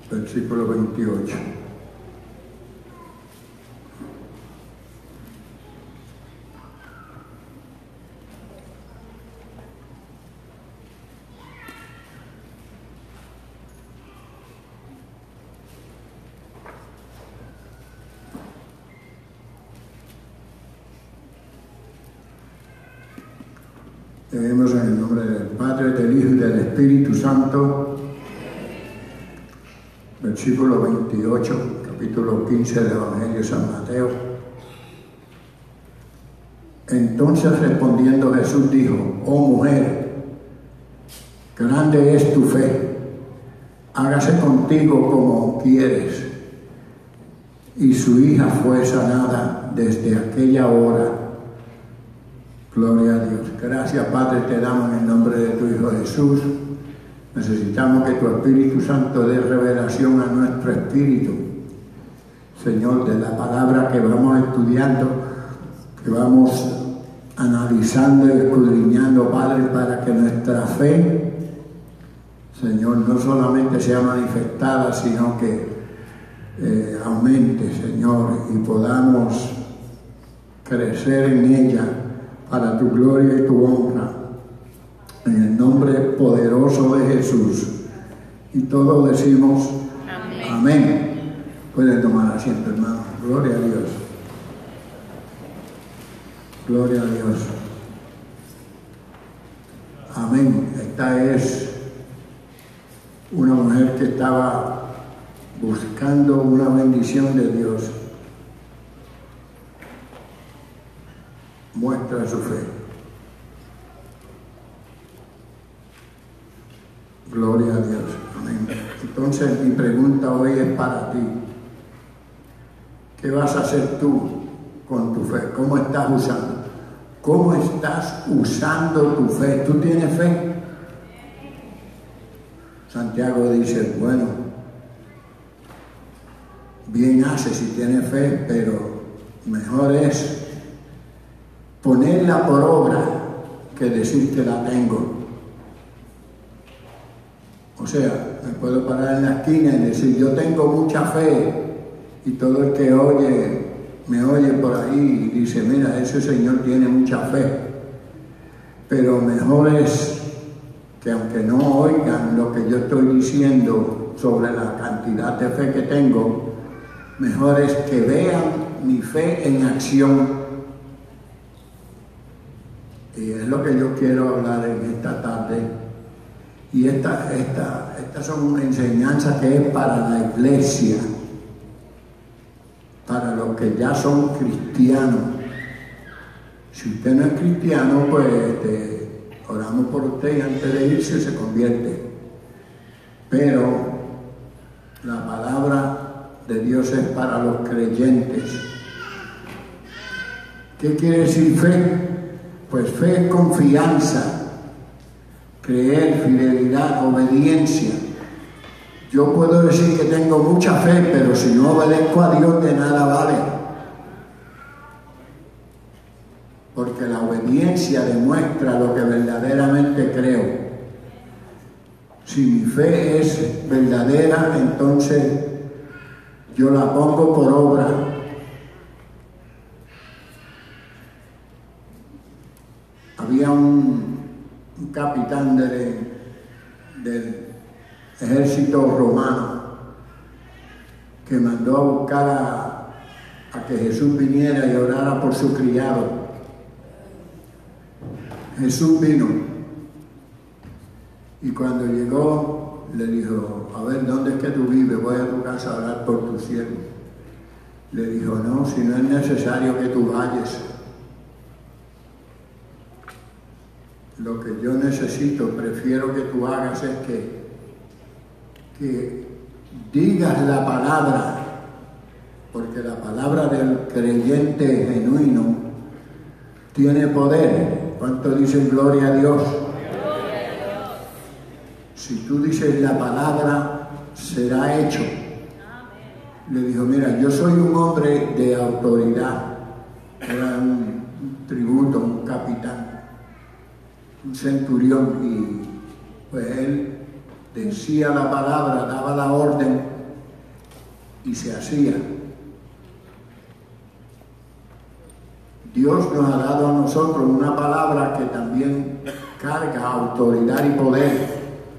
versículo 28. Leemos en el nombre del Padre, del Hijo y del Espíritu Santo, versículo 28, capítulo 15 del Evangelio de San Mateo. Entonces respondiendo Jesús dijo: oh mujer, grande es tu fe, hágase contigo como quieres. Y su hija fue sanada desde aquella hora. Gloria a Dios. Gracias, Padre, te damos en el nombre de tu Hijo Jesús. Necesitamos que tu Espíritu Santo dé revelación a nuestro espíritu, Señor, de la palabra que vamos estudiando, que vamos analizando y escudriñando, Padre, para que nuestra fe, Señor, no solamente sea manifestada, sino que aumente, Señor, y podamos crecer en ella para tu gloria y tu honra, en el nombre poderoso de Jesús. Y todos decimos amén. Amén. Pueden tomar asiento, hermano. Gloria a Dios. Gloria a Dios. Amén. Esta es una mujer que estaba buscando una bendición de Dios. Muestra su fe. Gloria a Dios. Amén. Entonces mi pregunta hoy es para ti. ¿Qué vas a hacer tú con tu fe? ¿Cómo estás usando? ¿Cómo estás usando tu fe? ¿Tú tienes fe? Santiago dice, bueno, bien hace si tienes fe, pero mejor es ponerla por obra que decir que la tengo. O sea, me puedo parar en la esquina y decir, yo tengo mucha fe, y todo el que oye, me oye por ahí y dice, mira, ese señor tiene mucha fe. Pero mejor es que aunque no oigan lo que yo estoy diciendo sobre la cantidad de fe que tengo, mejor es que vean mi fe en acción. Y es lo que yo quiero hablar en esta tarde. Y estas son enseñanzas que es para la iglesia, para los que ya son cristianos. Si usted no es cristiano, pues oramos por usted y antes de irse se convierte. Pero la palabra de Dios es para los creyentes. ¿Qué quiere decir fe? Pues fe es confianza, creer, fidelidad, obediencia. Yo puedo decir que tengo mucha fe, pero si no obedezco a Dios, de nada vale. Porque la obediencia demuestra lo que verdaderamente creo. Si mi fe es verdadera, entonces yo la pongo por obra. Había un capitán del ejército romano que mandó a buscar a que Jesús viniera y orara por su criado. Jesús vino y cuando llegó le dijo, a ver, ¿dónde es que tú vives? Voy a tu casa a orar por tu siervo. Le dijo, no, si no es necesario que tú vayas. Lo que yo necesito, prefiero que tú hagas es que digas la palabra, porque la palabra del creyente genuino tiene poder. ¿Cuánto dicen gloria a Dios? Gloria a Dios. Si tú dices la palabra, será hecho. Amén. Le dijo, mira, yo soy un hombre de autoridad. Era un tributo, un capitán, un centurión, y pues él decía la palabra, daba la orden, y se hacía. Dios nos ha dado a nosotros una palabra que también carga autoridad y poder.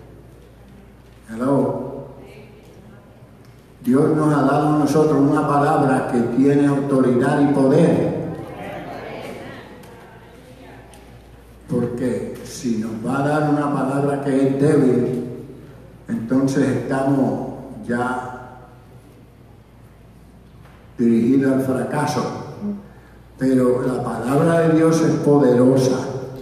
Hello. Dios nos ha dado a nosotros una palabra que tiene autoridad y poder. Porque si nos va a dar una palabra que es débil, entonces estamos ya dirigidos al fracaso. Pero la palabra de Dios es poderosa.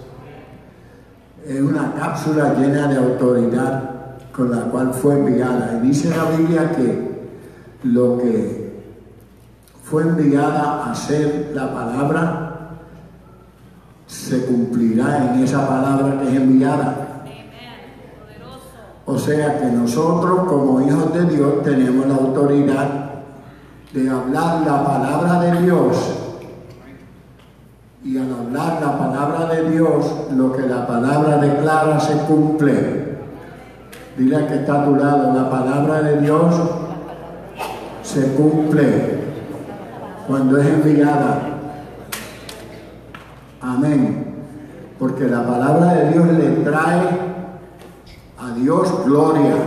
Es una cápsula llena de autoridad con la cual fue enviada. Y dice la Biblia que lo que fue enviada a ser la palabra se cumplirá en esa palabra que es enviada. O sea que nosotros como hijos de Dios tenemos la autoridad de hablar la palabra de Dios. Y al hablar la palabra de Dios, lo que la palabra declara se cumple. Dile al que está a tu lado, la palabra de Dios se cumple cuando es enviada. Amén. Porque la palabra de Dios le trae a Dios gloria.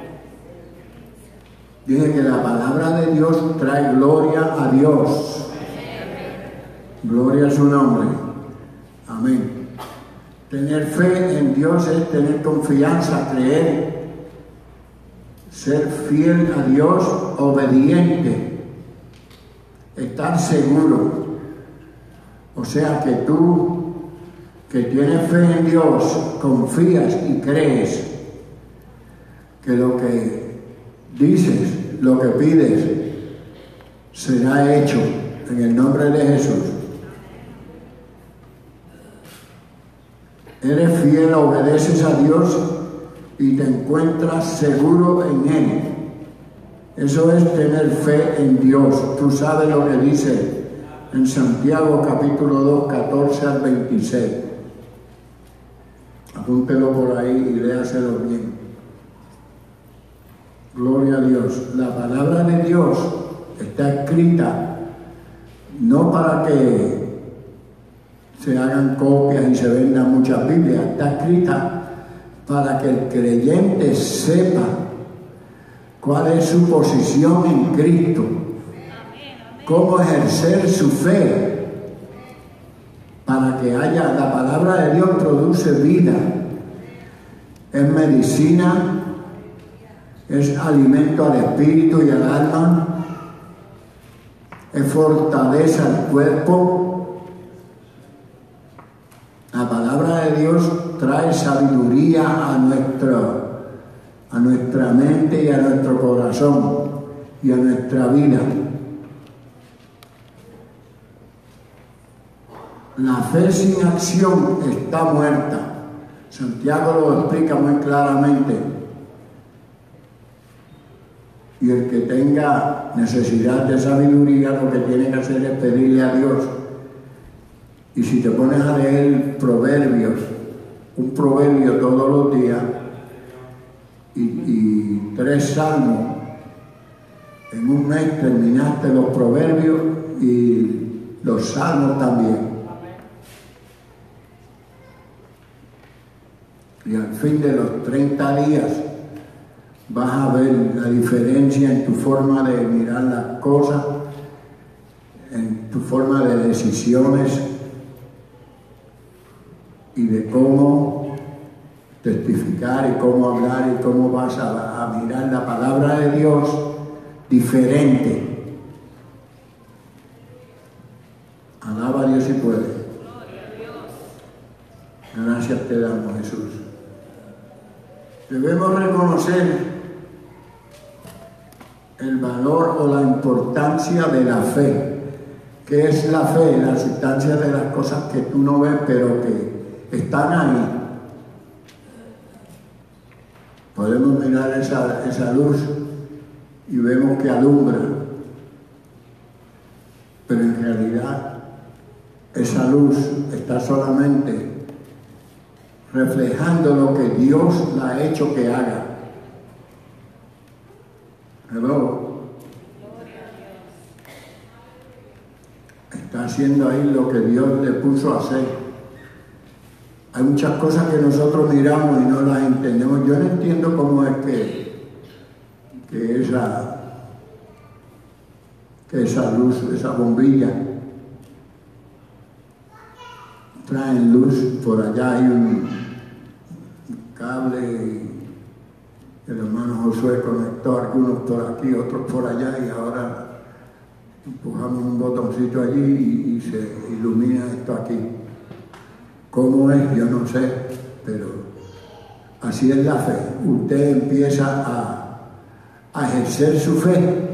Dije que la palabra de Dios trae gloria a Dios. Gloria a su nombre. Amén. Tener fe en Dios es tener confianza, creer, ser fiel a Dios, obediente, estar seguro. O sea que tú, que tienes fe en Dios, confías y crees que lo que dices, lo que pides, será hecho en el nombre de Jesús. Eres fiel, obedeces a Dios y te encuentras seguro en Él. Eso es tener fe en Dios. Tú sabes lo que dice en Santiago capítulo 2, 14 al 26. Apúntelo por ahí y léaselo bien. Gloria a Dios. La palabra de Dios está escrita no para que se hagan copias y se vendan muchas Biblias. Está escrita para que el creyente sepa cuál es su posición en Cristo, cómo ejercer su fe, para que haya, la palabra de Dios produce vida, es medicina, es alimento al espíritu y al alma, es fortaleza al cuerpo. La palabra de Dios trae sabiduría a nuestra mente y a nuestro corazón y a nuestra vida. La fe sin acción está muerta. Santiago lo explica muy claramente. Y el que tenga necesidad de sabiduría, lo que tiene que hacer es pedirle a Dios. Y si te pones a leer Proverbios, un proverbio todos los días, y 3 salmos, en un mes terminaste los proverbios y los salmos también. Y al fin de los 30 días vas a ver la diferencia en tu forma de mirar las cosas, en tu forma de decisiones y de cómo testificar y cómo hablar y cómo vas a mirar la palabra de Dios diferente. Alaba a Dios si puede. Gracias te damos, Jesús. Debemos reconocer el valor o la importancia de la fe. ¿Qué es la fe? La sustancia de las cosas que tú no ves, pero que están ahí. Podemos mirar esa luz y vemos que alumbra, pero en realidad esa luz está solamente reflejando lo que Dios la ha hecho que haga. Hello. haciendo ahí lo que Dios le puso a hacer. Hay muchas cosas que nosotros miramos y no las entendemos. Yo no entiendo cómo es que esa luz, esa bombilla, traen luz. Por allá hay un cable y el hermano Josué conectó algunos por aquí, otros por allá, y ahora empujamos un botoncito allí y se ilumina esto aquí. ¿Cómo es? Yo no sé, pero así es la fe. Usted empieza a ejercer su fe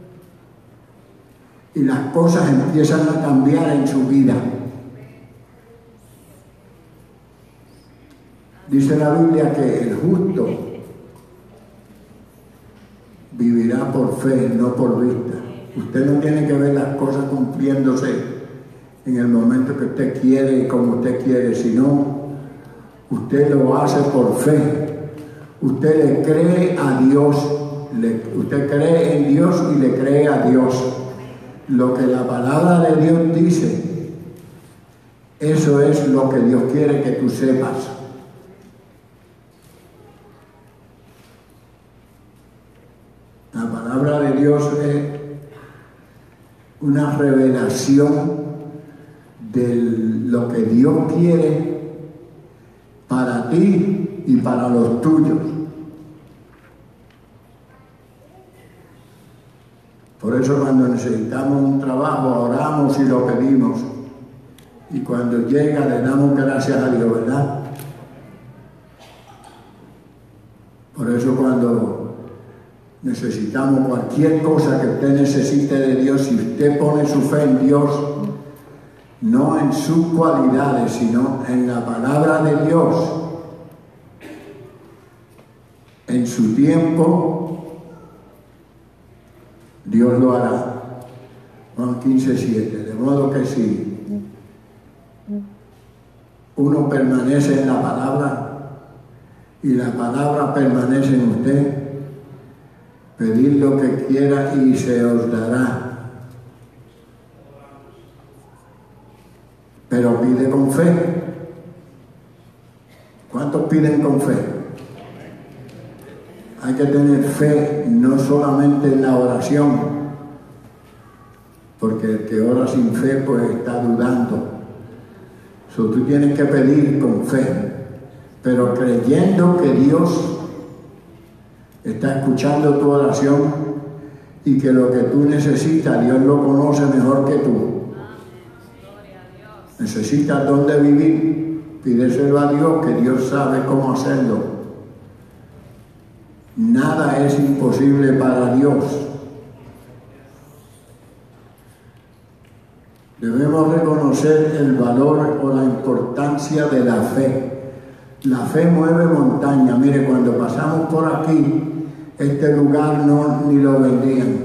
y las cosas empiezan a cambiar en su vida. Dice la Biblia que el justo vivirá por fe, no por vista. Usted no tiene que ver las cosas cumpliéndose en el momento que usted quiere y como usted quiere, sino usted lo hace por fe. Usted le cree a Dios, usted cree en Dios y le cree a Dios. Lo que la palabra de Dios dice, eso es lo que Dios quiere que tú sepas. La palabra de Dios es una revelación de lo que Dios quiere para ti y para los tuyos. Por eso cuando necesitamos un trabajo, oramos y lo pedimos. Y cuando llega le damos gracias a Dios, ¿verdad? Por eso cuando necesitamos cualquier cosa que usted necesite de Dios, si usted pone su fe en Dios, no en sus cualidades, sino en la palabra de Dios, en su tiempo, Dios lo hará. Juan 15:7. De modo que si uno permanece en la palabra y la palabra permanece en usted, pedid lo que quiera y se os dará. Pero pide con fe. ¿Cuántos piden con fe? Hay que tener fe no solamente en la oración, porque el que ora sin fe pues está dudando. Tú tienes que pedir con fe, pero creyendo que Dios está escuchando tu oración y que lo que tú necesitas, Dios lo conoce mejor que tú. Necesitas dónde vivir, pídeselo a Dios, que Dios sabe cómo hacerlo. Nada es imposible para Dios. Debemos reconocer el valor o la importancia de la fe. La fe mueve montaña. Mire, cuando pasamos por aquí, este lugar ni lo vendían.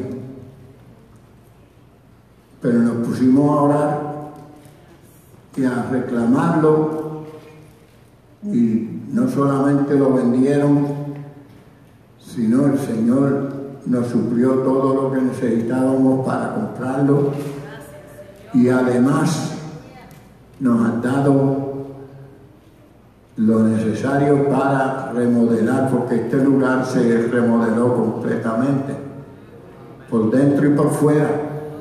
Pero nos pusimos a orar y a reclamarlo, y no solamente lo vendieron, sino el Señor nos suplió todo lo que necesitábamos para comprarlo, y además nos ha dado lo necesario para remodelar, porque este lugar se remodeló completamente, por dentro y por fuera,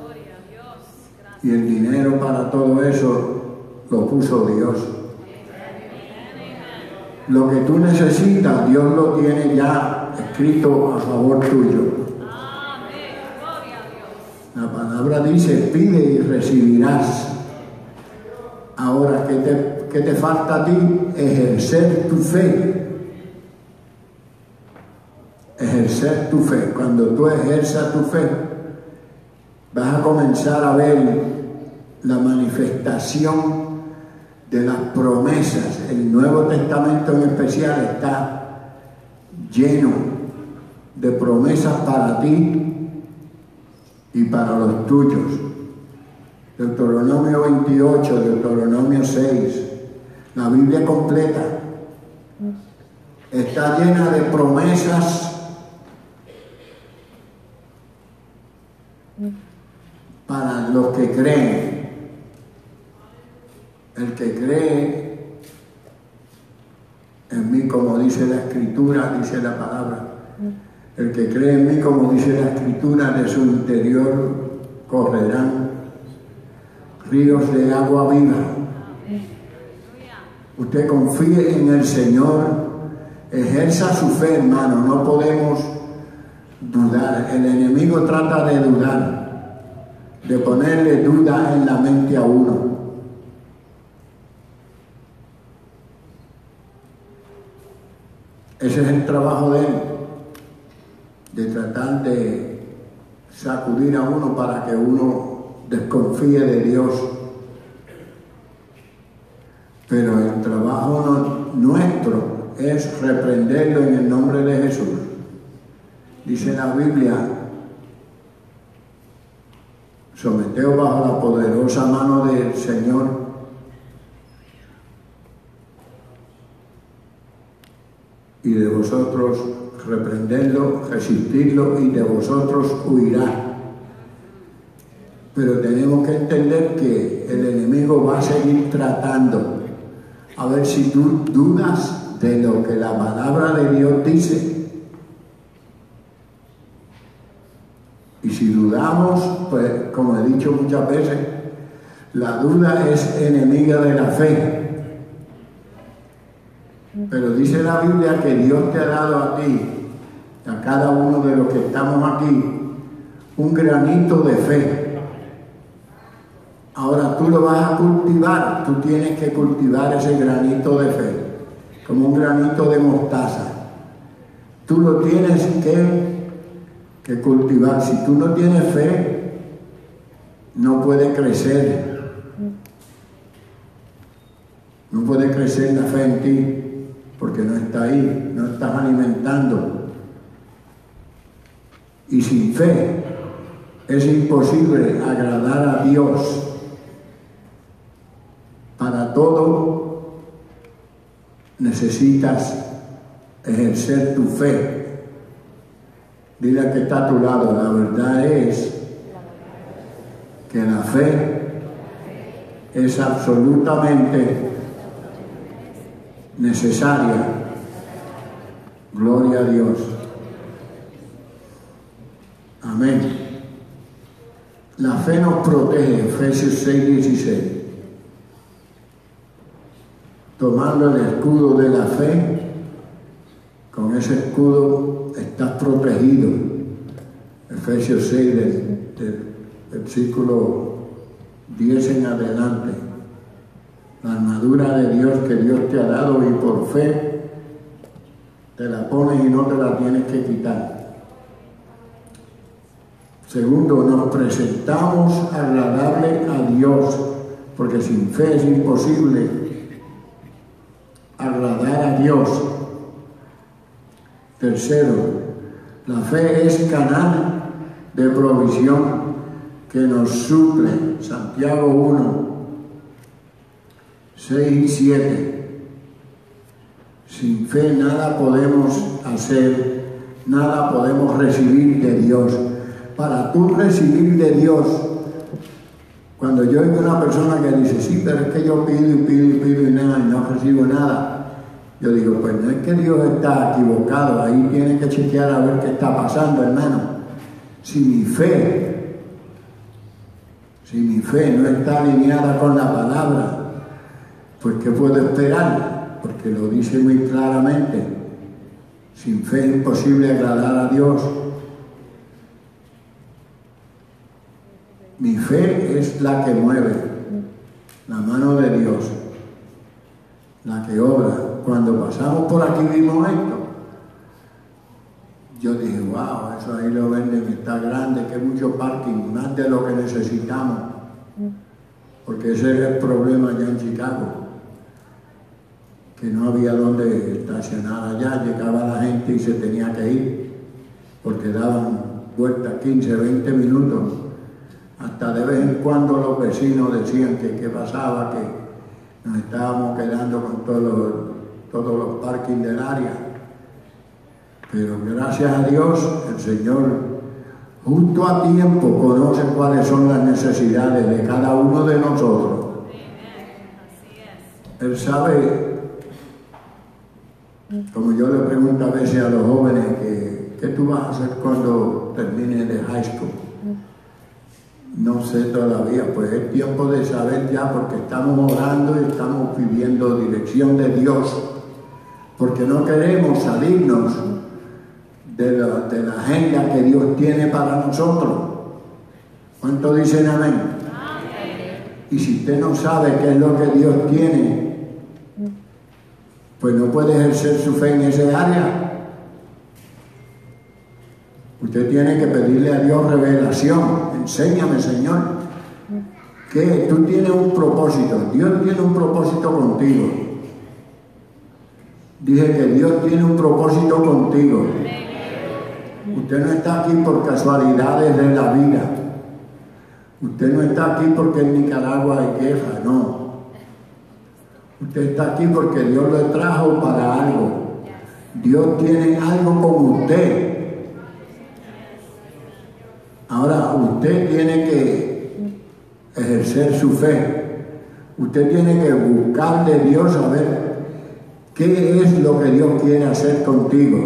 y el dinero para todo eso lo puso Dios. Lo que tú necesitas, Dios lo tiene ya escrito a favor tuyo. La palabra dice, pide y recibirás. Ahora, ¿qué te falta a ti? Ejercer tu fe. Ejercer tu fe. Cuando tú ejerzas tu fe, vas a comenzar a ver la manifestación de las promesas. El Nuevo Testamento en especial está lleno de promesas para ti y para los tuyos. Deuteronomio 28, Deuteronomio 6, la Biblia completa está llena de promesas para los que creen. El que cree en mí, como dice la Escritura, dice la palabra, el que cree en mí, como dice la Escritura, de su interior correrán ríos de agua viva. Usted confíe en el Señor, ejerza su fe, hermano, no podemos dudar. El enemigo trata de dudar, de ponerle duda en la mente a uno. Ese es el trabajo de él, de tratar de sacudir a uno para que uno desconfíe de Dios. Pero el trabajo nuestro es reprenderlo en el nombre de Jesús. Dice la Biblia, someteos bajo la poderosa mano del Señor. Y de vosotros reprenderlo, resistirlo, y de vosotros huirá. Pero tenemos que entender que el enemigo va a seguir tratando. A ver si tú dudas de lo que la palabra de Dios dice. Y si dudamos, pues como he dicho muchas veces, la duda es enemiga de la fe. Pero dice la Biblia que Dios te ha dado a ti, a cada uno de los que estamos aquí, un granito de fe. Ahora tú lo vas a cultivar, tú tienes que cultivar ese granito de fe, como un granito de mostaza. Tú lo tienes que cultivar. Si tú no tienes fe, no puede crecer. No puede crecer la fe en ti, porque no está ahí, no estás alimentando. Y sin fe es imposible agradar a Dios. Para todo necesitas ejercer tu fe. Dile al que está a tu lado, la verdad es que la fe es absolutamente necesaria. Gloria a Dios. Amén. La fe nos protege, Efesios 6:16. Tomando el escudo de la fe, con ese escudo estás protegido. Efesios 6, del versículo 10 en adelante. La armadura de Dios que Dios te ha dado, y por fe te la pones y no te la tienes que quitar. Segundo, nos presentamos agradable a Dios, porque sin fe es imposible agradar a Dios. Tercero, la fe es canal de provisión que nos suple. Santiago 1, 6 y 7. Sin fe nada podemos hacer, nada podemos recibir de Dios. Para tú recibir de Dios, cuando yo oigo una persona que dice, sí, pero es que yo pido y pido y pido y nada, y no recibo nada, yo digo, pues no es que Dios está equivocado, ahí tiene que chequear a ver qué está pasando, hermano. Si mi fe no está alineada con la palabra, pues ¿qué puedo esperar? Porque lo dice muy claramente, sin fe es imposible agradar a Dios. Mi fe es la que mueve, la mano de Dios, la que obra. Cuando pasamos por aquí vimos esto. Yo dije, wow, eso ahí lo venden, está grande, que mucho parking, más de lo que necesitamos. Porque ese era el problema allá en Chicago, que no había donde estacionar allá, llegaba la gente y se tenía que ir, porque daban vueltas 15, 20 minutos. Hasta de vez en cuando los vecinos decían que qué pasaba, que nos estábamos quedando con todos los parkings del área. Pero gracias a Dios, el Señor, justo a tiempo, conoce cuáles son las necesidades de cada uno de nosotros. Él sabe, como yo le pregunto a veces a los jóvenes, ¿qué tú vas a hacer cuando termines de high school? No sé todavía, pues es tiempo de saber ya, porque estamos orando y estamos pidiendo dirección de Dios, porque no queremos salirnos de la agenda que Dios tiene para nosotros. ¿Cuántos dicen amén? Y si usted no sabe qué es lo que Dios tiene, pues no puede ejercer su fe en ese área. Usted tiene que pedirle a Dios revelación. Enséñame, Señor, que tú tienes un propósito. Dios tiene un propósito contigo. Dije que Dios tiene un propósito contigo. Usted no está aquí por casualidades de la vida. Usted no está aquí porque en Nicaragua hay guerra, no. Usted está aquí porque Dios lo trajo para algo. Dios tiene algo con usted. Ahora, usted tiene que ejercer su fe. Usted tiene que buscar de Dios a ver qué es lo que Dios quiere hacer contigo.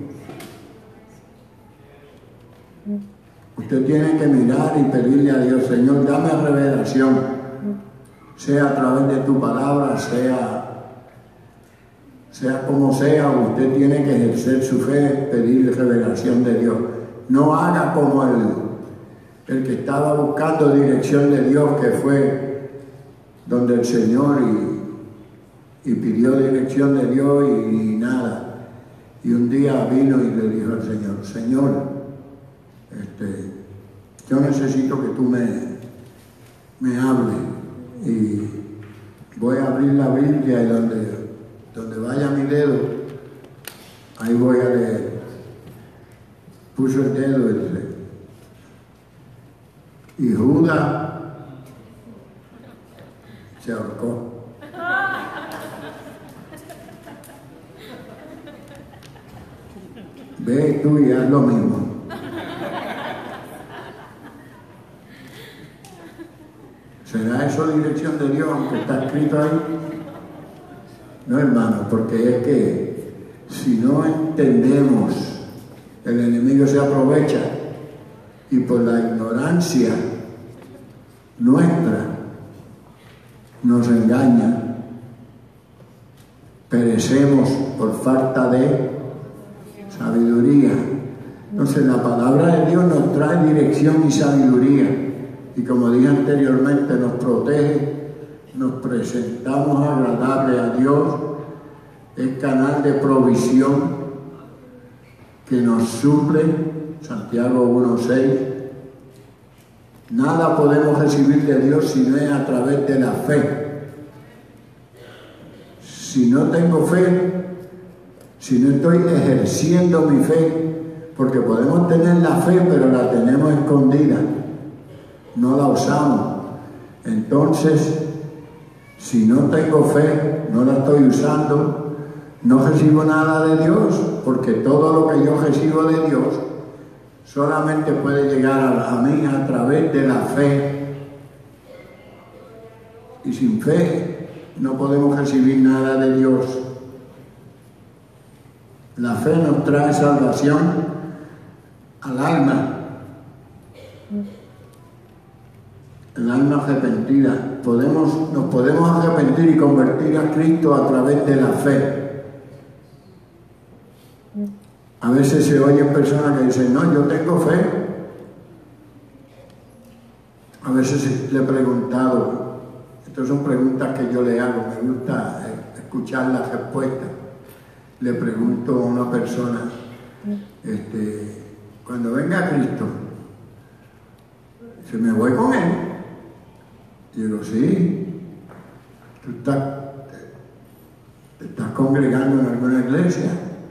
Usted tiene que mirar y pedirle a Dios, Señor, dame revelación, sea a través de tu palabra, sea como sea, usted tiene que ejercer su fe, pedirle revelación de Dios. No haga como el que estaba buscando dirección de Dios, que fue donde el Señor y pidió dirección de Dios y nada. Y un día vino y le dijo al Señor, Señor, yo necesito que tú me hables, y voy a abrir la Biblia y donde vaya mi dedo, ahí voy a leer. Puso el dedo y Judas se ahorcó. Ve tú y haz lo mismo. ¿Será eso dirección de Dios, aunque está escrito ahí? No, hermano, porque es que si no entendemos, el enemigo se aprovecha y por la ignorancia nuestra nos engaña. Perecemos por falta de sabiduría. Entonces la palabra de Dios nos trae dirección y sabiduría. Y como dije anteriormente, nos protege, nos presentamos agradable a Dios, es canal de provisión que nos suple, Santiago 1:6. Nada podemos recibir de Dios si no es a través de la fe. Si no tengo fe, si no estoy ejerciendo mi fe, porque podemos tener la fe, pero la tenemos escondida, no la usamos. Entonces, si no tengo fe, no la estoy usando, no recibo nada de Dios, porque todo lo que yo recibo de Dios solamente puede llegar a mí a través de la fe. Y sin fe no podemos recibir nada de Dios. La fe nos trae salvación al alma. El alma arrepentida. Nos podemos arrepentir y convertir a Cristo a través de la fe. A veces se oyen personas que dicen, no, yo tengo fe. A veces le he preguntado, estas son preguntas que yo le hago, me gusta escuchar las respuestas. Le pregunto a una persona, cuando venga Cristo, ¿se me voy con Él? Y digo, sí. ¿Tú te estás congregando en alguna iglesia?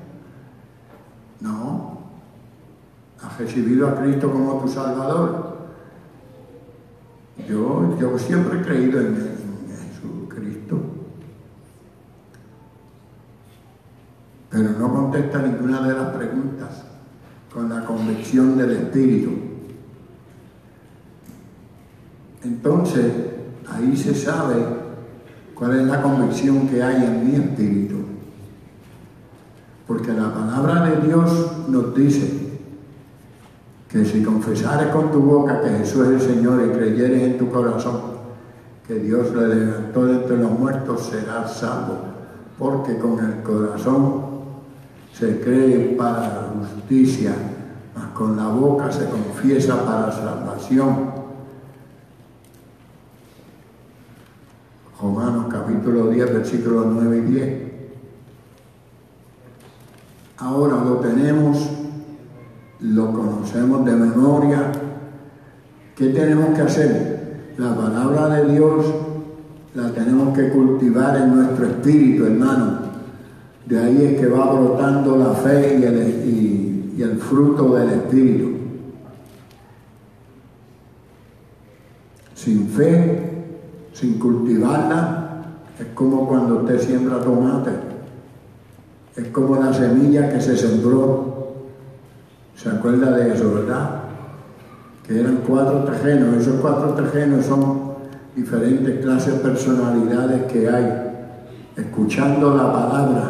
No. ¿Has recibido a Cristo como tu Salvador? Yo siempre he creído en Jesucristo. Pero no contesta ninguna de las preguntas con la convicción del Espíritu. Entonces, ahí se sabe ¿Cuál es la convicción que hay en mi espíritu? Porque la palabra de Dios nos dice que si confesares con tu boca que Jesús es el Señor y creyeres en tu corazón que Dios le levantó de entre los muertos, serás salvo. Porque con el corazón se cree para la justicia, mas con la boca se confiesa para salvación. Romanos capítulo 10, versículos 9 y 10. Ahora lo tenemos, lo conocemos de memoria. ¿Qué tenemos que hacer? La palabra de Dios la tenemos que cultivar en nuestro espíritu, hermano. De ahí es que va brotando la fe y el fruto del espíritu. Sin fe, sin cultivarla, es como cuando usted siembra tomate. Es como la semilla que se sembró. ¿Se acuerda de eso, verdad? Que eran 4 terrenos. Esos 4 terrenos son diferentes clases de personalidades que hay, escuchando la palabra.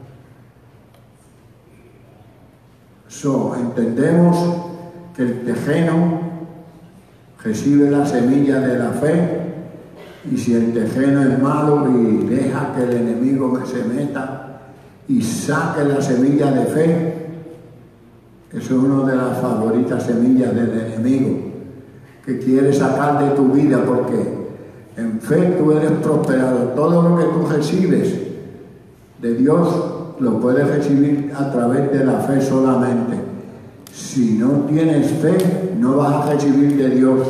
Entendemos que el terreno recibe la semilla de la fe, y si el terreno es malo y deja que el enemigo se meta y saque la semilla de fe, eso es una de las favoritas semillas del enemigo, que quiere sacar de tu vida, porque en fe tú eres prosperado. Todo lo que tú recibes de Dios lo puedes recibir a través de la fe solamente. Si no tienes fe, no vas a recibir de Dios.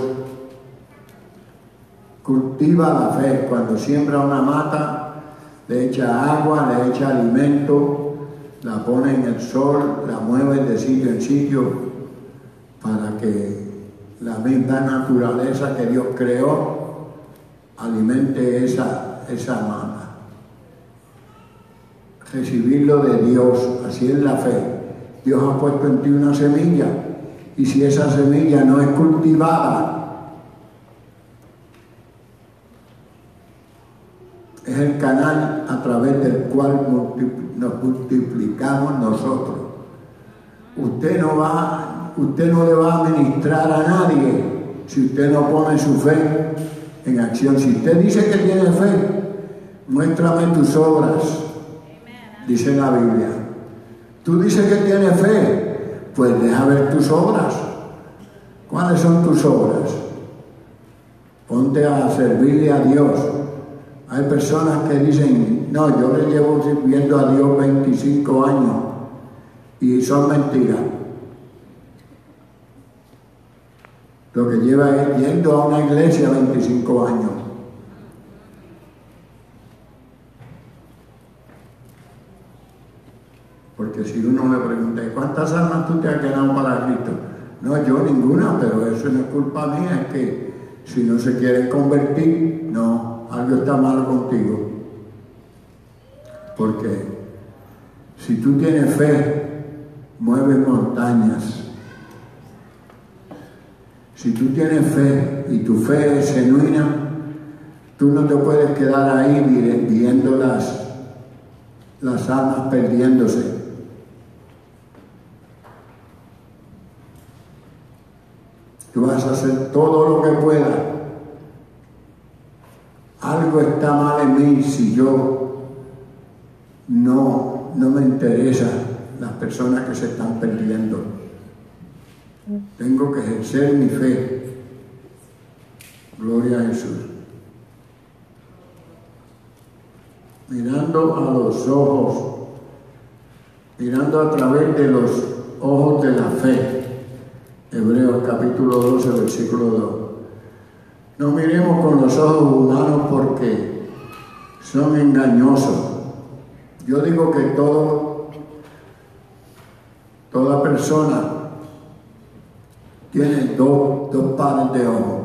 Cultiva la fe. Cuando siembra una mata, le echa agua, le echa alimento, la pone en el sol, la mueve de sitio en sitio para que la misma naturaleza que Dios creó alimente esa mata. Recibirlo de Dios, así es la fe. Dios ha puesto en ti una semilla, y si esa semilla no es cultivada, es el canal a través del cual nos multiplicamos nosotros. Usted no le va a ministrar a nadie si usted no pone su fe en acción. Si usted dice que tiene fe, muéstrame tus obras, dice la Biblia. Tú dices que tienes fe, pues deja ver tus obras. ¿Cuáles son tus obras? Ponte a servirle a Dios. Hay personas que dicen, no, yo le llevo sirviendo a Dios 25 años, y son mentiras. Lo que lleva es yendo a una iglesia 25 años. Porque si uno le pregunta, ¿cuántas almas tú te has ganado para Cristo? No, yo ninguna, pero eso no es culpa mía, es que si no se quieren convertir, no, algo está malo contigo. Porque si tú tienes fe, mueves montañas. Si tú tienes fe y tu fe es genuina, tú no te puedes quedar ahí viendo las almas perdiéndose. Tú vas a hacer todo lo que puedas. Algo está mal en mí si yo no me interesa las personas que se están perdiendo. Tengo que ejercer mi fe. Gloria a Jesús. Mirando a los ojos, mirando a través de los ojos de la fe. Hebreos capítulo 12, versículo 2. No miremos con los ojos humanos porque son engañosos. Yo digo que toda persona tiene dos pares de ojos.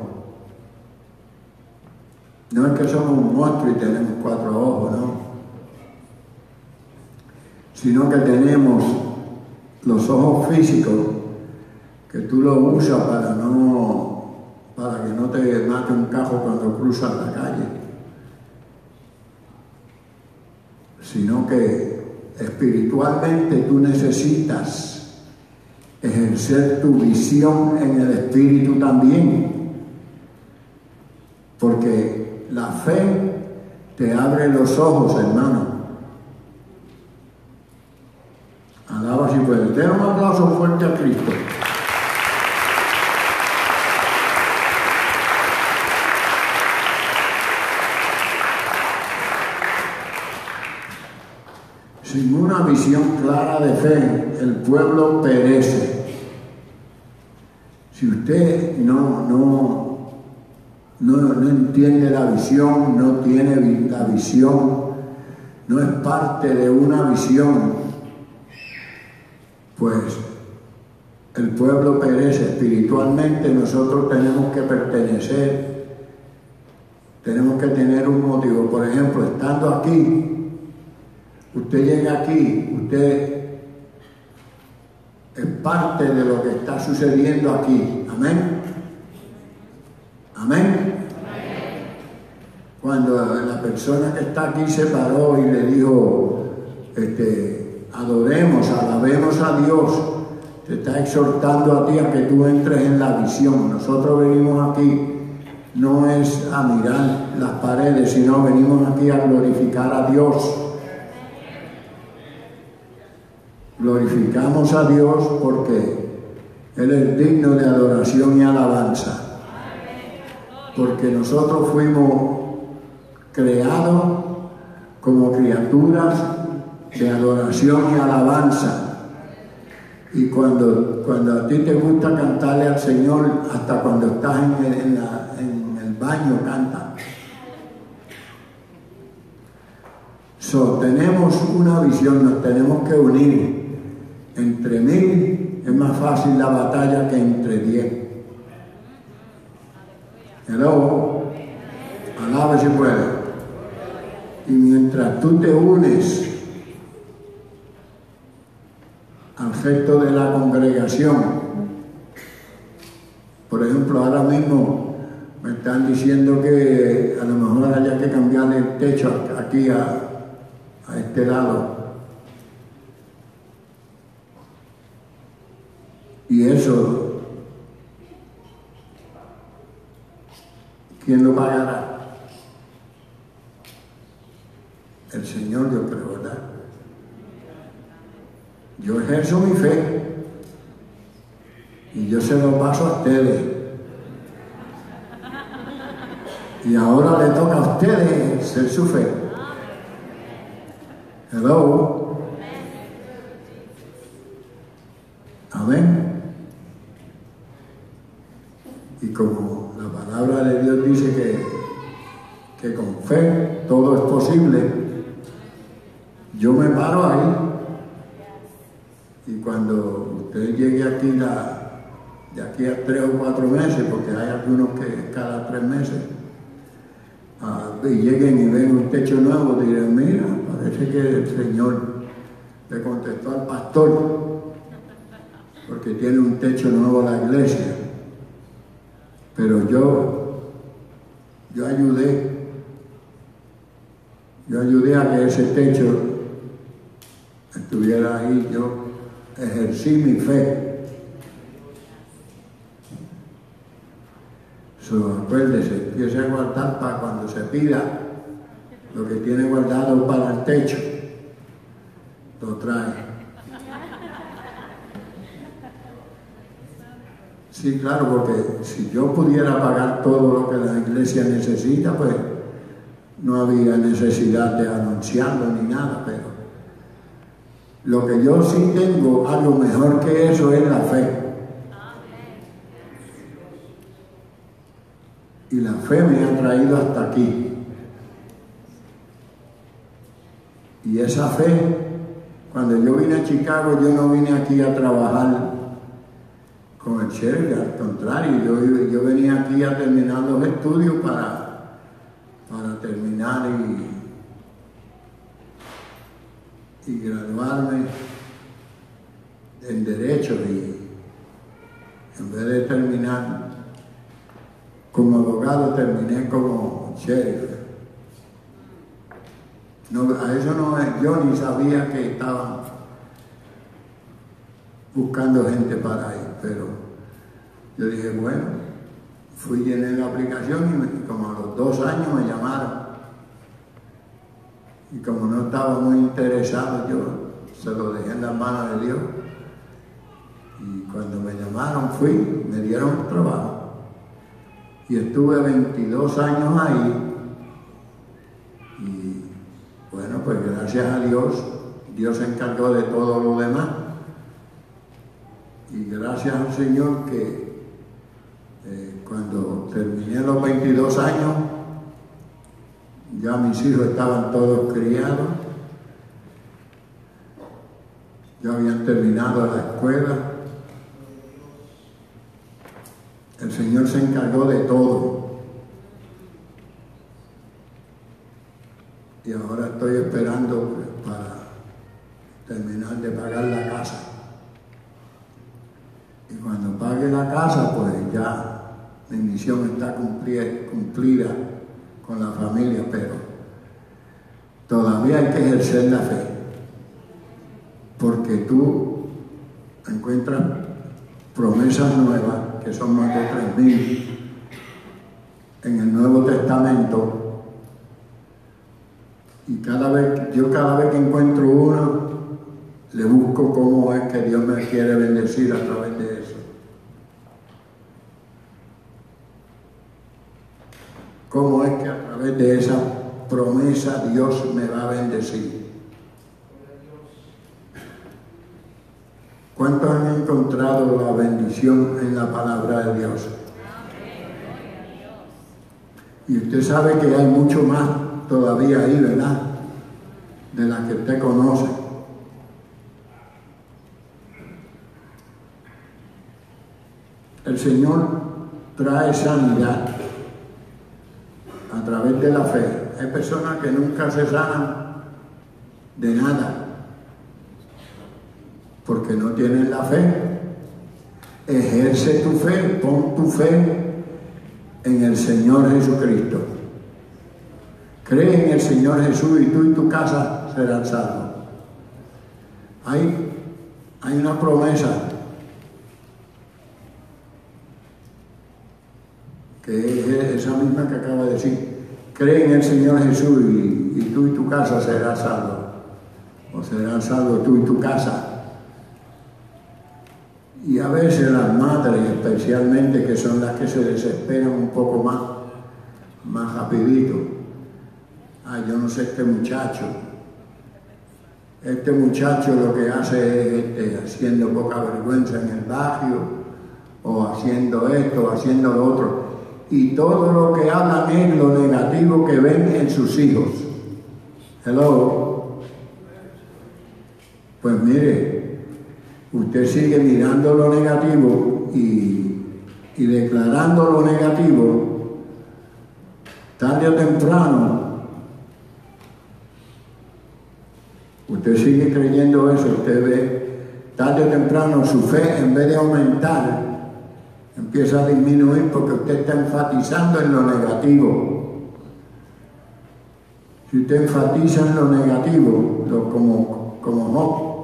No es que somos un monstruo y tenemos 4 ojos, no. Sino que tenemos los ojos físicos, que tú los usas para que no te mate un cajo cuando cruzas la calle. sino que espiritualmente tú necesitas ejercer tu visión en el espíritu también, porque la fe te abre los ojos, hermano. Alaba si puedes. Den un aplauso fuerte a Cristo. Sin una visión clara de fe, el pueblo perece. Si usted no entiende la visión, no tiene la visión, no es parte de una visión, pues el pueblo perece espiritualmente. Nosotros tenemos que pertenecer, tenemos que tener un motivo. Por ejemplo, estando aquí, usted llega aquí, usted es parte de lo que está sucediendo aquí. Amén. Amén. Cuando la persona que está aquí se paró y le dijo, adoremos, alabemos a Dios, te está exhortando a ti a que tú entres en la visión. Nosotros venimos aquí, no es a mirar las paredes, sino venimos aquí a glorificar a Dios. Glorificamos a Dios porque Él es digno de adoración y alabanza. Porque nosotros fuimos creados como criaturas de adoración y alabanza. Y cuando a ti te gusta cantarle al Señor, hasta cuando estás en el baño canta. Tenemos una visión, nos tenemos que unir. Entre 1000 es más fácil la batalla que entre 10. Hello, alabe si puede. Y mientras tú te unes al resto de la congregación, por ejemplo, ahora mismo me están diciendo que a lo mejor haya que cambiar el techo aquí a este lado. Y eso, ¿quién lo pagará? El Señor, yo creo, ¿verdad? Yo ejerzo mi fe y yo se lo paso a ustedes. Y ahora le toca a ustedes ser su fe. Hello. Amén. Y como la palabra de Dios dice que con fe todo es posible, yo me paro ahí. Y cuando usted llegue aquí de aquí a 3 o 4 meses, porque hay algunos que cada 3 meses, y lleguen y ven un techo nuevo, dirán, mira, parece que el Señor le contestó al pastor, porque tiene un techo nuevo la iglesia. Pero yo ayudé a que ese techo estuviera ahí. Yo ejercí mi fe. Acuérdese, empiece a guardar para cuando se pida lo que tiene guardado para el techo, lo trae. Sí, claro, porque si yo pudiera pagar todo lo que la iglesia necesita, pues no había necesidad de anunciarlo ni nada, pero lo que yo sí tengo, algo mejor que eso, es la fe. Y la fe me ha traído hasta aquí. Y esa fe, cuando yo vine a Chicago, yo no vine aquí a trabajar con el sheriff, al contrario, yo venía aquí a terminar los estudios para terminar y graduarme en Derecho, y en vez de terminar como abogado, terminé como sheriff. No, a eso no es, yo ni sabía que estaban buscando gente para ir, pero yo dije, bueno, fui, llené la aplicación y como a los 2 años me llamaron. Y como no estaba muy interesado, yo se lo dejé en las manos de Dios. Y cuando me llamaron fui, me dieron trabajo. Y estuve 22 años ahí. Y bueno, pues gracias a Dios, Dios se encargó de todo lo demás. Y gracias al Señor que cuando terminé los 22 años, ya mis hijos estaban todos criados, ya habían terminado la escuela. El Señor se encargó de todo. Y ahora estoy esperando para terminar de pagar la casa. Y cuando pague la casa, pues ya mi misión está cumplida con la familia, pero todavía hay que ejercer la fe, porque tú encuentras promesas nuevas, que son más de 3,000 en el Nuevo Testamento, y cada vez que encuentro una, le busco cómo es que Dios me quiere bendecir a través de eso. ¿Cómo es que a través de esa promesa Dios me va a bendecir? ¿Cuántos han encontrado la bendición en la palabra de Dios? Y usted sabe que hay mucho más todavía ahí, ¿verdad? De la que usted conoce. El Señor trae sanidad a través de la fe. Hay personas que nunca se sanan de nada porque no tienen la fe. Ejerce tu fe, pon tu fe en el Señor Jesucristo. Cree en el Señor Jesús y tú y tu casa serán salvos. Hay una promesa que es esa misma que acaba de decir. Cree en el Señor Jesús y tú y tu casa serás salvo. O serán salvos tú y tu casa. Y a veces las madres, especialmente, que son las que se desesperan un poco más rapidito. Ay, yo no sé este muchacho lo que hace es haciendo poca vergüenza en el barrio, o haciendo esto, o haciendo lo otro. Y todo lo que hablan es lo negativo que ven en sus hijos. Hello. Pues mire, usted sigue mirando lo negativo y declarando lo negativo, tarde o temprano, usted sigue creyendo eso, usted ve, tarde o temprano su fe, en vez de aumentar, empieza a disminuir porque usted está enfatizando en lo negativo. Si usted enfatiza en lo negativo, como Job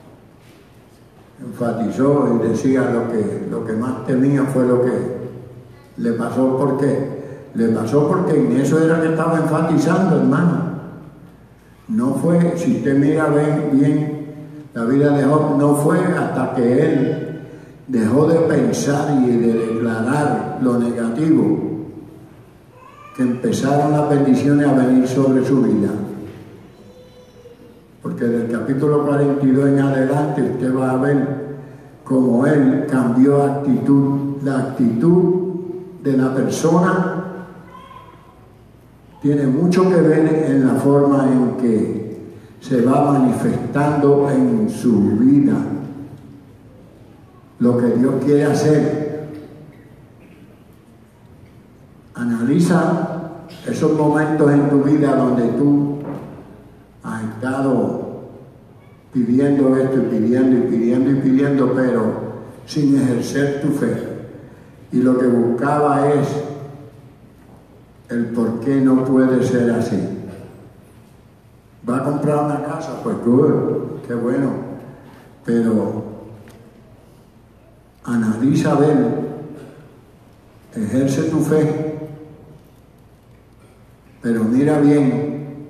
enfatizó y decía lo que más temía fue lo que le pasó. ¿Por qué? Le pasó porque en eso era que estaba enfatizando, hermano. No fue, si usted mira bien la vida de Job, no fue hasta que él dejó de pensar y de declarar lo negativo que empezaron las bendiciones a venir sobre su vida. Porque del capítulo 42 en adelante usted va a ver cómo él cambió actitud. La actitud de la persona tiene mucho que ver en la forma en que se va manifestando en su vida lo que Dios quiere hacer. Analiza esos momentos en tu vida donde tú has estado pidiendo esto y pidiendo, pero sin ejercer tu fe. Y lo que buscaba es el por qué no puede ser así. ¿Va a comprar una casa? Pues good, qué bueno. Pero analiza, ver, ejerce tu fe, pero mira bien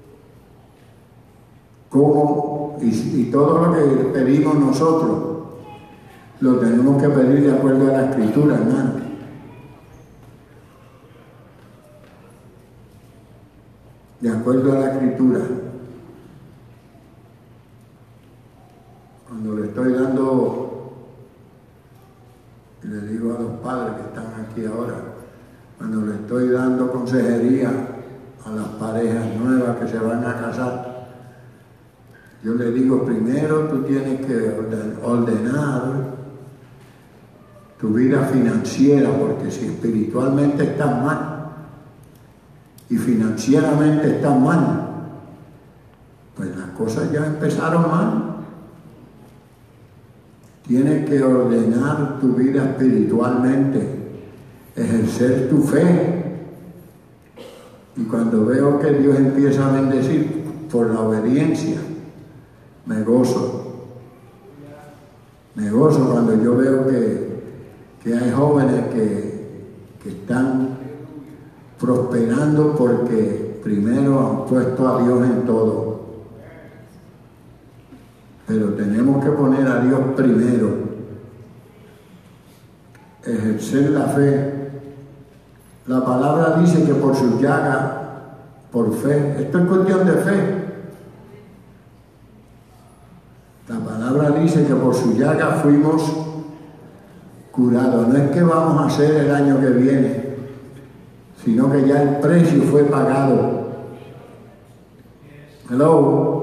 cómo, y todo lo que pedimos nosotros, lo tenemos que pedir de acuerdo a la Escritura, hermano. De acuerdo a la Escritura. Cuando le estoy dando, le digo a los padres que están aquí ahora, cuando le estoy dando consejería a las parejas nuevas que se van a casar, yo le digo, primero tú tienes que ordenar tu vida financiera, porque si espiritualmente estás mal y financieramente estás mal, pues las cosas ya empezaron mal. Tienes que ordenar tu vida espiritualmente, ejercer tu fe. Y cuando veo que Dios empieza a bendecir por la obediencia, me gozo. Me gozo cuando yo veo que hay jóvenes que están prosperando porque primero han puesto a Dios en todo. Pero tenemos que poner a Dios primero, ejercer la fe. La palabra dice que por su llaga, por fe, esto es cuestión de fe. La palabra dice que por su llaga fuimos curados. No es que vamos a hacer el año que viene, sino que ya el precio fue pagado. Hello.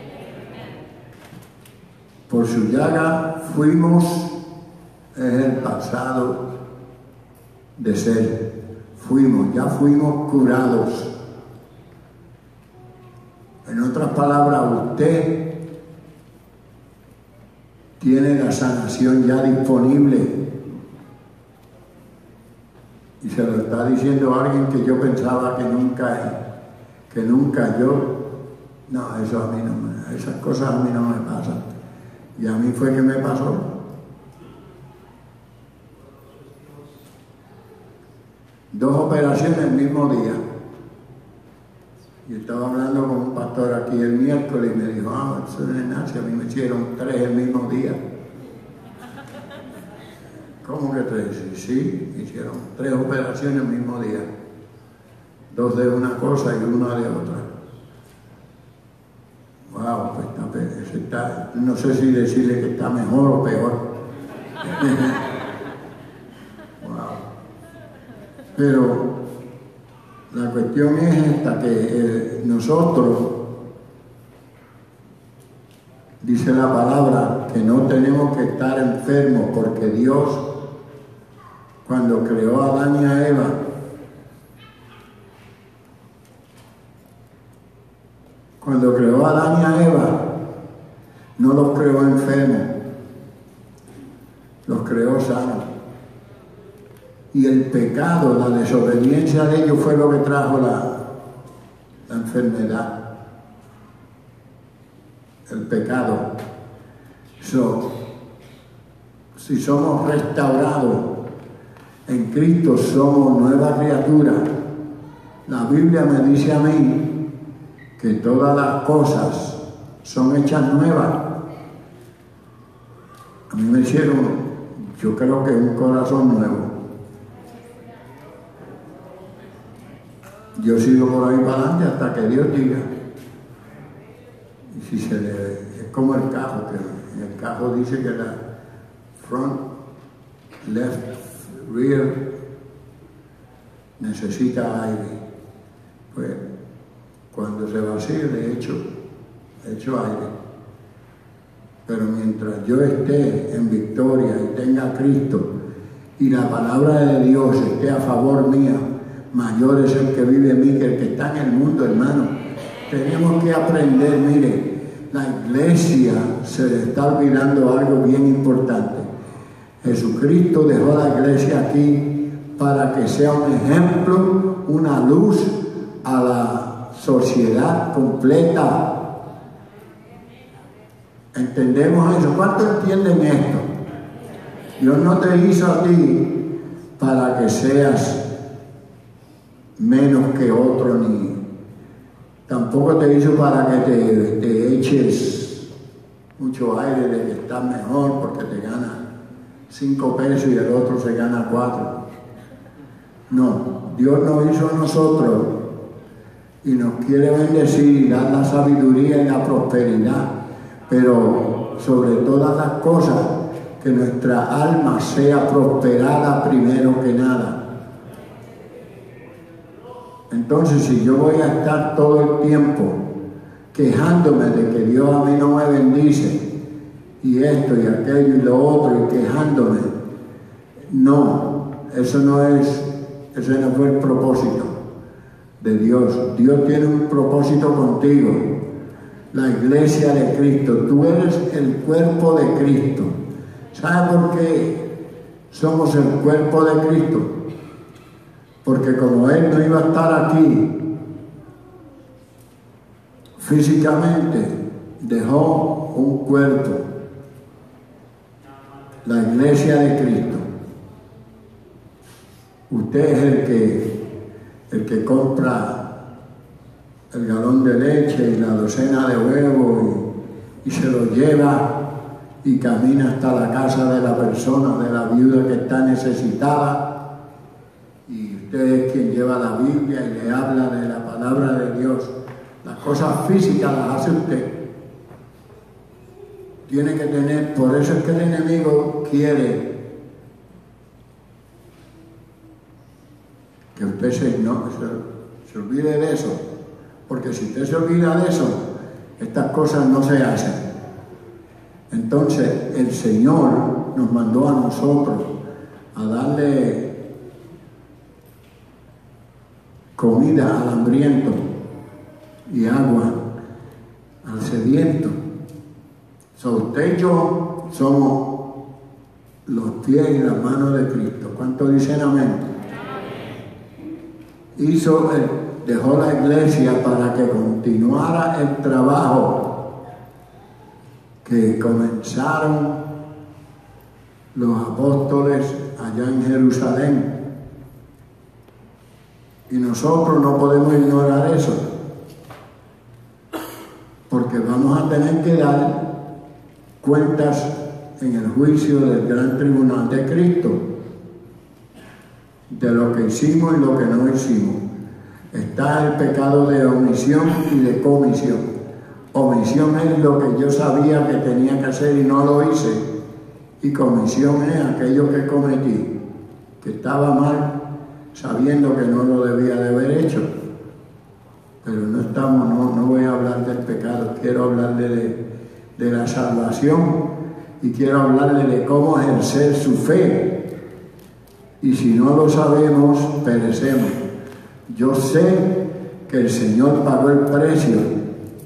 Por su llaga fuimos, es el pasado de ser. Ya fuimos curados. En otras palabras, usted tiene la sanación ya disponible. Y se lo está diciendo a alguien que yo pensaba que nunca yo. No, eso a mí no, esas cosas a mí no me pasan. Y a mí fue que me pasó. Dos operaciones el mismo día. Y estaba hablando con un pastor aquí el miércoles y me dijo, eso no es nada, si a mí me hicieron 3 el mismo día. ¿Cómo que 3? Sí, me hicieron 3 operaciones el mismo día. 2 de una cosa y 1 de otra. Wow, pues está, no sé si decirle que está mejor o peor. Wow. Pero la cuestión es esta, que nosotros, dice la palabra, que no tenemos que estar enfermos, porque Dios, cuando creó a Adán y a Eva, no los creó enfermos, los creó sanos. Y el pecado, la desobediencia de ellos fue lo que trajo la enfermedad. El pecado. Si somos restaurados en Cristo, somos nueva criatura. La Biblia me dice a mí que todas las cosas son hechas nuevas. A mí me hicieron, yo creo que un corazón nuevo. Yo sigo por ahí para adelante hasta que Dios diga. Y si es como el cajo, que en el cajo dice que la front, left, rear necesita aire. Pues cuando se vacíe le echo aire. Pero mientras yo esté en victoria y tenga a Cristo y la palabra de Dios esté a favor mía, mayor es el que vive en mí que el que está en el mundo, hermano. Tenemos que aprender, mire, la iglesia se le está olvidando algo bien importante. Jesucristo dejó la iglesia aquí para que sea un ejemplo, una luz a la sociedad completa. ¿Entendemos eso? ¿Cuántos entienden esto? Dios no te hizo a ti para que seas menos que otro, ni tampoco te hizo para que te eches mucho aire de que estás mejor porque te gana 5 pesos y el otro se gana 4. No, Dios nos hizo a nosotros y nos quiere bendecir y dar la sabiduría y la prosperidad, pero sobre todas las cosas, que nuestra alma sea prosperada primero que nada. Entonces, si yo voy a estar todo el tiempo quejándome de que Dios a mí no me bendice, y esto y aquello y lo otro, y quejándome, no, ese no fue el propósito de Dios. Dios tiene un propósito contigo. La iglesia de Cristo, tú eres el cuerpo de Cristo. ¿Sabe por qué somos el cuerpo de Cristo? Porque como Él no iba a estar aquí físicamente, dejó un cuerpo, la iglesia de Cristo. Usted es el que compra el galón de leche y la docena de huevos y se lo lleva y camina hasta la casa de la persona, de la viuda que está necesitada, y usted es quien lleva la Biblia y le habla de la palabra de Dios. Las cosas físicas las hace usted. Tiene que tener, por eso es que el enemigo quiere que usted se olvide de eso, porque si usted se olvida de eso, estas cosas no se hacen. Entonces el Señor nos mandó a nosotros a darle comida al hambriento y agua al sediento. Usted y yo somos los pies y las manos de Cristo. ¿Cuántos dicen amén? Dejó la iglesia para que continuara el trabajo que comenzaron los apóstoles allá en Jerusalén. Y nosotros no podemos ignorar eso, porque vamos a tener que dar cuentas en el juicio del gran tribunal de Cristo, de lo que hicimos y lo que no hicimos. Está el pecado de omisión y de comisión. Omisión es lo que yo sabía que tenía que hacer y no lo hice, y comisión es aquello que cometí, que estaba mal, sabiendo que no lo debía de haber hecho. Pero no voy a hablar del pecado, quiero hablarle de la salvación, y quiero hablarle de cómo ejercer su fe. Y si no lo sabemos, perecemos. Yo sé que el Señor pagó el precio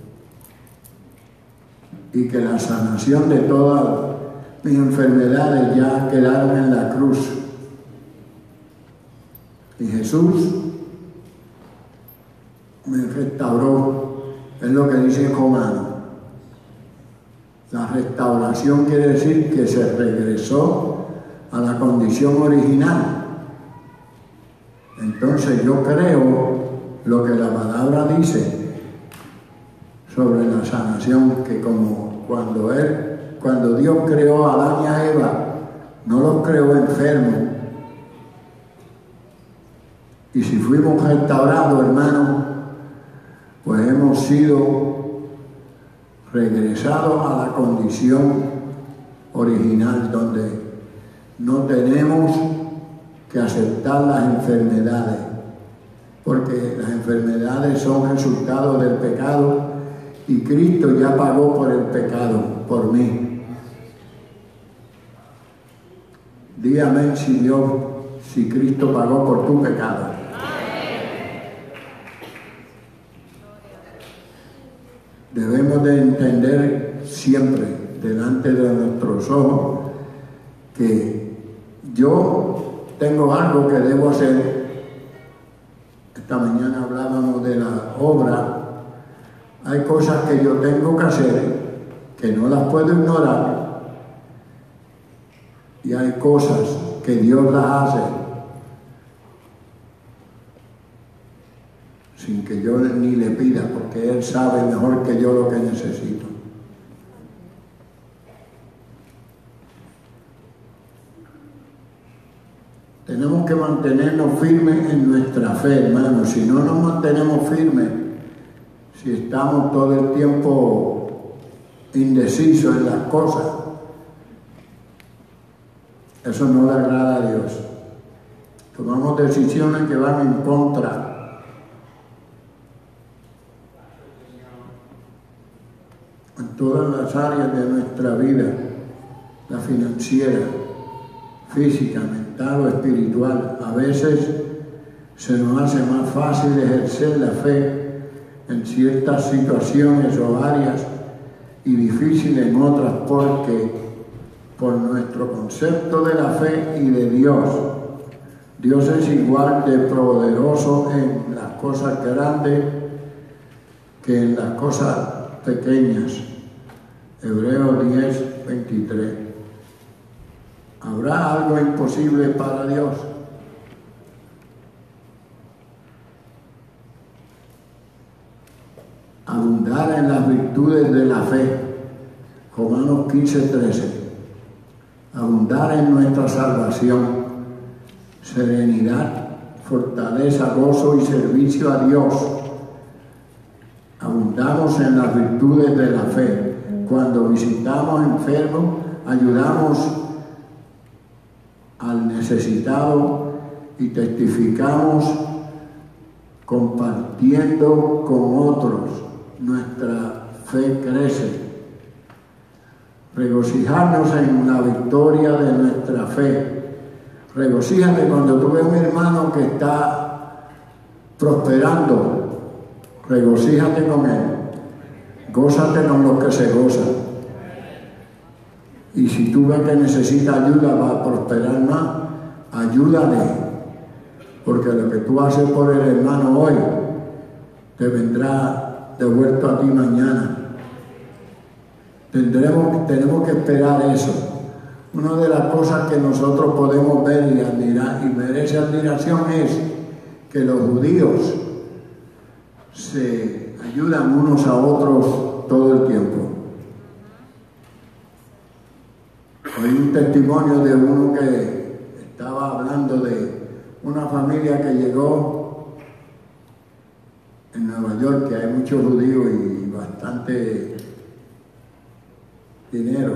y que la sanación de todas mis enfermedades ya quedaron en la cruz. Y Jesús me restauró. Es lo que dice Romano. La restauración quiere decir que se regresó a la condición original. Entonces yo creo lo que la palabra dice sobre la sanación, que como cuando Dios creó a Adán y a Eva, no los creó enfermos. Y si fuimos restaurados, hermanos, pues hemos sido regresados a la condición original, donde no tenemos que aceptar las enfermedades, porque las enfermedades son resultado del pecado, y Cristo ya pagó por el pecado, por mí. Dígame si Cristo pagó por tu pecado. Debemos de entender siempre, delante de nuestros ojos, que yo tengo algo que debo hacer. esta mañana hablábamos de la obra. Hay cosas que yo tengo que hacer, que no las puedo ignorar, y hay cosas que Dios las hace sin que yo ni le pida, porque Él sabe mejor que yo lo que necesito. Tenemos que mantenernos firmes en nuestra fe, hermanos. Si no nos mantenemos firmes, si estamos todo el tiempo indecisos en las cosas, eso no le agrada a Dios. Tomamos decisiones que van en contra en todas las áreas de nuestra vida, la financiera, física, mental o espiritual. A veces se nos hace más fácil ejercer la fe en ciertas situaciones o áreas y difícil en otras, porque por nuestro concepto de la fe y de Dios, Dios es igual de poderoso en las cosas grandes que en las cosas pequeñas. Hebreos 10, 23. ¿Habrá algo imposible para Dios? Abundar en las virtudes de la fe. Romanos 15, 13. Abundar en nuestra salvación, serenidad, fortaleza, gozo y servicio a Dios. Abundamos en las virtudes de la fe. Cuando visitamos enfermos, ayudamos al necesitado y testificamos compartiendo con otros. Nuestra fe crece. Regocijarnos en la victoria de nuestra fe. Regocíjate cuando tú ves a un hermano que está prosperando. Regocíjate con él. Gózate con los que se gozan. Y si tú ves que necesita ayuda, va a prosperar más, ayúdale. Porque lo que tú haces por el hermano hoy, te vendrá devuelto a ti mañana. Tenemos que esperar eso. Una de las cosas que nosotros podemos ver y admirar, y merece admiración, es que los judíos se ayudan unos a otros todo el tiempo. Hay un testimonio de uno que estaba hablando de una familia que llegó en Nueva York, que hay muchos judíos y bastante dinero,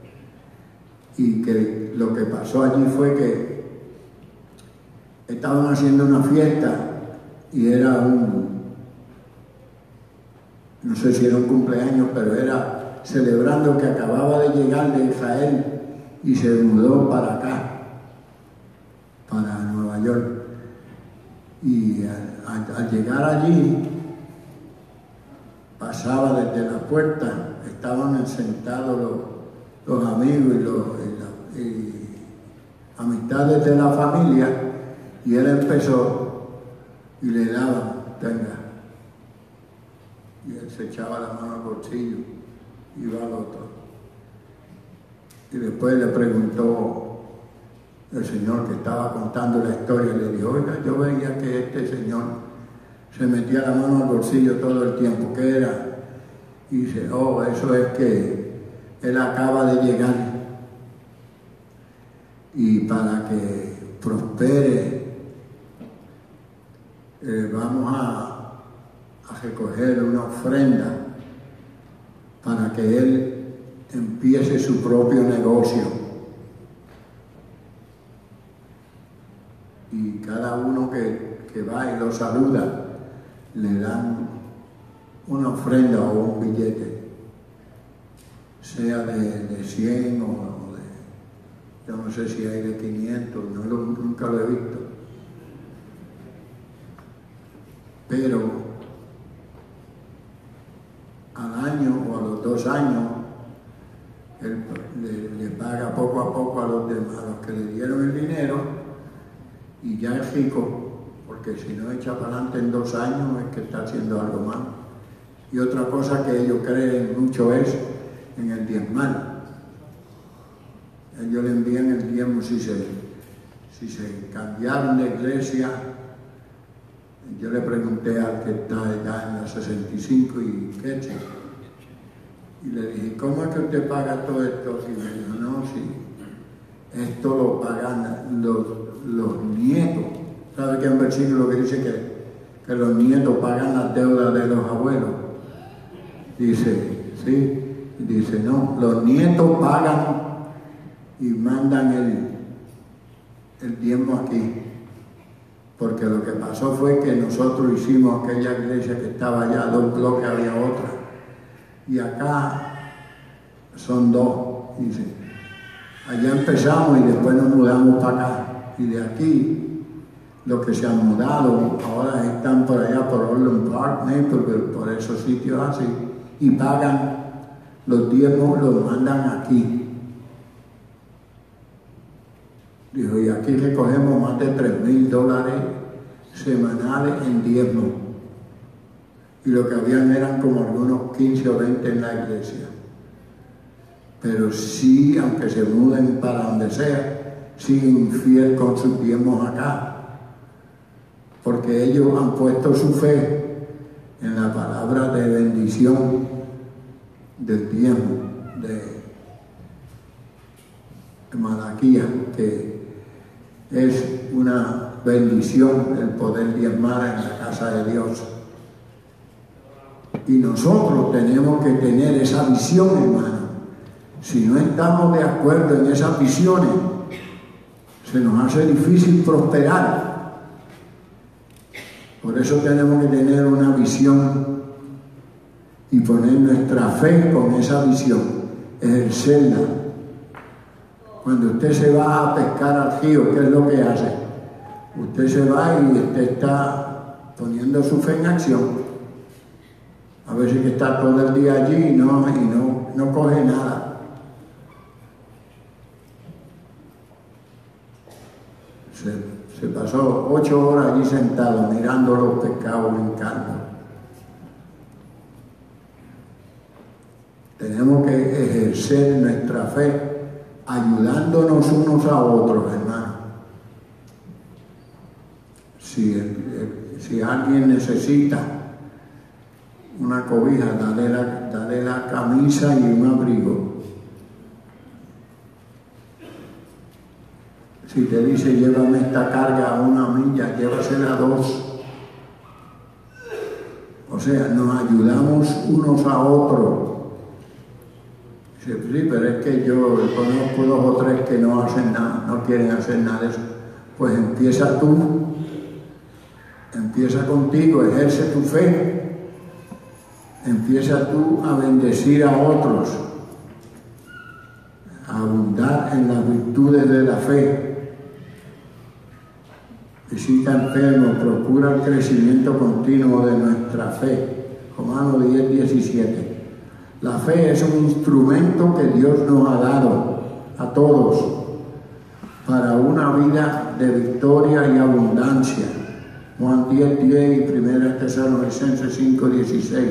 y que lo que pasó allí fue que estaban haciendo una fiesta y era no sé si era un cumpleaños, pero era celebrando que acababa de llegar de Israel y se mudó para acá, para Nueva York. Y al llegar allí, pasaba desde la puerta, estaban sentados los amigos y amistades de la familia, y él empezó y le daba, tenga. Y él se echaba la mano al bolsillo y iba al otro. Y después le preguntó el señor que estaba contando la historia, y le dijo, oiga, yo veía que este señor se metía la mano al bolsillo todo el tiempo. ¿Qué era? Y dice, oh, eso es que él acaba de llegar. Y para que prospere, vamos a recoger una ofrenda para que él empiece su propio negocio. Y cada uno que va y lo saluda, le dan una ofrenda o un billete, sea de 100 o de, yo no sé si hay de 500, nunca lo he visto. Pero al año o a los 2 años, él le paga poco a poco a los demás, a los que le dieron el dinero, y ya es rico porque si no echa para adelante en 2 años es que está haciendo algo mal. Y otra cosa que ellos creen mucho es en el diezmar. Ellos le envían el diezmo si se cambiaron de iglesia. Yo le pregunté al que está allá en la 65 y Queche, y le dije, ¿cómo es que usted paga todo esto? Y me dijo, no, sí, esto lo pagan los nietos. ¿Sabe que hay un versículo que dice que los nietos pagan las deudas de los abuelos? Dice, sí, dice, no, los nietos pagan y mandan el diezmo aquí. Porque lo que pasó fue que nosotros hicimos aquella iglesia que estaba allá, 2 bloques, había otra. Y acá son 2, dice. Allá empezamos y después nos mudamos para acá. Y de aquí, los que se han mudado, ahora están por allá, por Orland Park, Naperville, por esos sitios así. Y pagan los diezmos, los mandan aquí. Dijo, y aquí recogemos más de $3,000 semanales en diezmo. Y lo que habían eran como algunos 15 o 20 en la iglesia. Pero sí, aunque se muden para donde sea, siguen fiel con sus diezmos acá. Porque ellos han puesto su fe en la palabra de bendición del diezmo de Malaquías, que es una bendición el poder diezmar en la casa de Dios. Y nosotros tenemos que tener esa visión, hermano. Si no estamos de acuerdo en esas visiones, se nos hace difícil prosperar. Por eso tenemos que tener una visión y poner nuestra fe con esa visión, ejercerla. Cuando usted se va a pescar al río, ¿qué es lo que hace? Usted se va y usted está poniendo su fe en acción. A veces que está todo el día allí y no coge nada. Se pasó 8 horas allí sentado mirando los pescados brincando. Tenemos que ejercer nuestra fe ayudándonos unos a otros, hermano. Si alguien necesita una cobija, dale la camisa y un abrigo. Si te dice, llévame esta carga a 1 milla, llévasela a 2. O sea, nos ayudamos unos a otros. Sí, pero es que yo conozco 2 o 3 que no hacen nada, no quieren hacer nada de eso. Pues empieza tú, empieza contigo, ejerce tu fe, empieza tú a bendecir a otros, a abundar en las virtudes de la fe. Visita enfermos, procura el crecimiento continuo de nuestra fe. Romanos 10:17. La fe es un instrumento que Dios nos ha dado a todos para una vida de victoria y abundancia. Juan 10:10 y 1 Tesalonicenses 5:16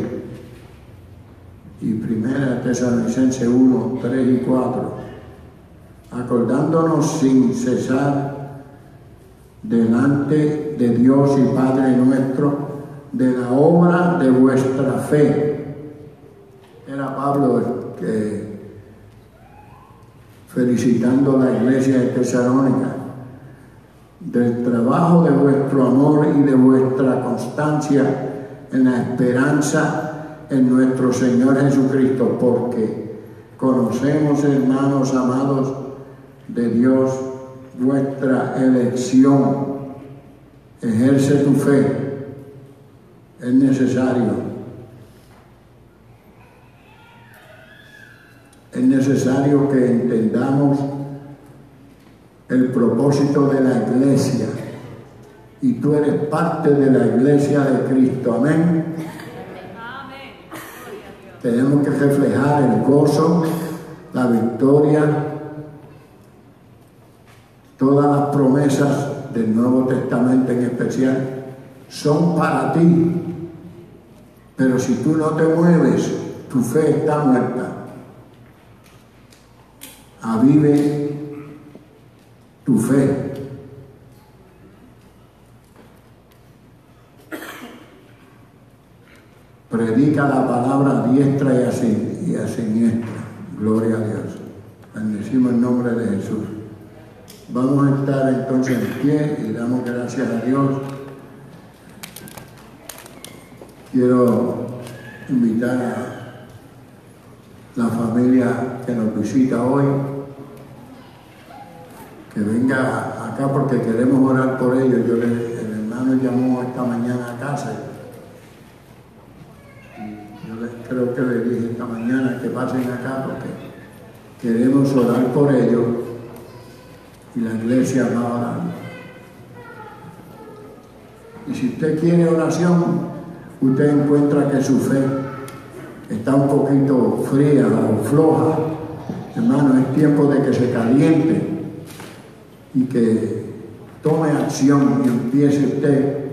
y 1 Tesalonicenses 1:3 y 4. Acordándonos sin cesar delante de Dios y Padre nuestro de la obra de vuestra fe. Era Pablo felicitando a la iglesia de Tesalónica del trabajo de vuestro amor y de vuestra constancia en la esperanza en nuestro Señor Jesucristo, porque conocemos, hermanos amados de Dios, vuestra elección. Ejerce tu fe, es necesario. Es necesario que entendamos el propósito de la iglesia, y tú eres parte de la iglesia de Cristo. Amén. Tenemos que reflejar el gozo, la victoria, todas las promesas del Nuevo Testamento en especial, son para ti. Pero si tú no te mueves, tu fe está muerta. Avive tu fe. Predica la palabra a diestra y a siniestra. Gloria a Dios. Bendecimos el nombre de Jesús. Vamos a estar entonces en pie y damos gracias a Dios. Quiero invitar a la familia que nos visita hoy, que venga acá porque queremos orar por ellos. El hermano llamó esta mañana a casa. Creo que le dije esta mañana que pasen acá porque queremos orar por ellos y la iglesia va a orar. Y si usted quiere oración, usted encuentra que su fe está un poquito fría o floja. Hermano, es tiempo de que se caliente y que tome acción y empiece usted